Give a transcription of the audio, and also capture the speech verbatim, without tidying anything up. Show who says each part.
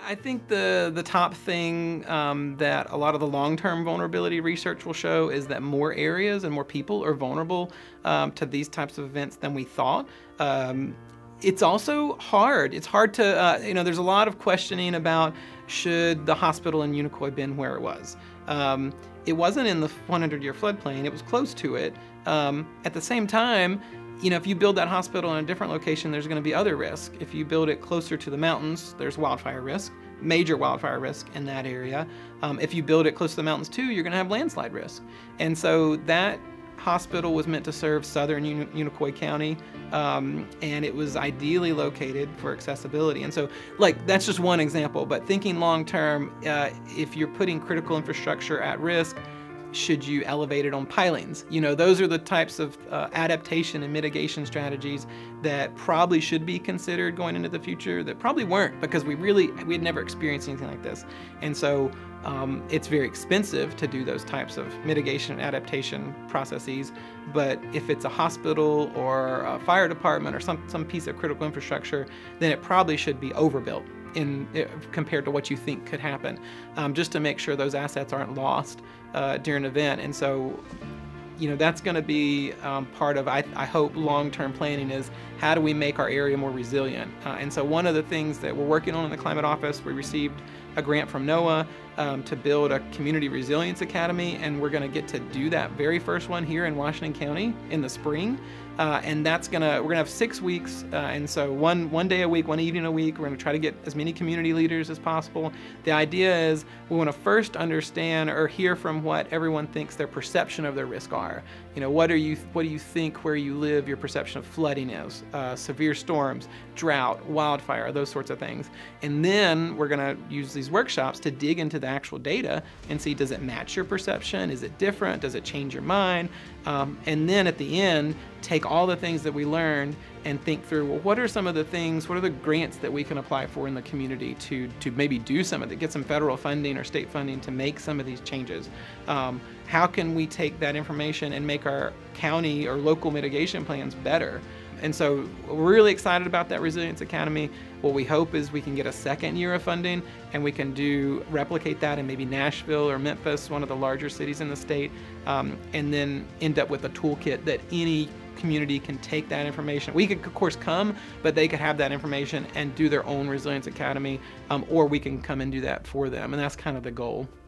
Speaker 1: I think the, the top thing um, that a lot of the long-term vulnerability research will show is that more areas and more people are vulnerable um, to these types of events than we thought. Um, it's also hard. It's hard to, uh, you know, there's a lot of questioning about should the hospital in Unicoi been where it was. Um, it wasn't in the one hundred year floodplain, it was close to it. Um, at the same time, you know, if you build that hospital in a different location, there's going to be other risk. If you build it closer to the mountains, there's wildfire risk, major wildfire risk in that area. Um, if you build it close to the mountains too, you're going to have landslide risk. And so that hospital was meant to serve southern Uni Unicoi County, um, and it was ideally located for accessibility. And so, like, that's just one example, but thinking long term, uh, if you're putting critical infrastructure at risk, should you elevate it on pilings? You know, those are the types of uh, adaptation and mitigation strategies that probably should be considered going into the future that probably weren't, because we really, we had never experienced anything like this. And so um, it's very expensive to do those types of mitigation and adaptation processes. But if it's a hospital or a fire department or some, some piece of critical infrastructure, then it probably should be overbuilt in compared to what you think could happen, um, just to make sure those assets aren't lost uh, during an event. And so, you know, that's going to be um, part of, I, I hope, long-term planning is how do we make our area more resilient? Uh, and so one of the things that we're working on in the Climate Office, we received a grant from NOAA um, to build a community resilience academy, and we're going to get to do that very first one here in Washington County in the spring. Uh, and that's gonna, we're gonna have six weeks, uh, and so one one day a week, one evening a week, we're gonna try to get as many community leaders as possible. The idea is we wanna first understand or hear from what everyone thinks their perception of their risk are. You know, what are you, what do you think where you live your perception of flooding is, uh, severe storms, drought, wildfire, those sorts of things. And then we're gonna use these workshops to dig into the actual data and see, does it match your perception? Is it different? Does it change your mind? Um, and then at the end, take all the things that we learned and think through, well, what are some of the things, what are the grants that we can apply for in the community to, to maybe do some of it, get some federal funding or state funding to make some of these changes? Um, how can we take that information and make our county or local mitigation plans better? And so we're really excited about that Resilience Academy. What we hope is we can get a second year of funding and we can do replicate that in maybe Nashville or Memphis, one of the larger cities in the state, um, and then end up with a toolkit that any community can take that information. We could, of course, come, but they could have that information and do their own Resilience Academy, um, or we can come and do that for them, and that's kind of the goal.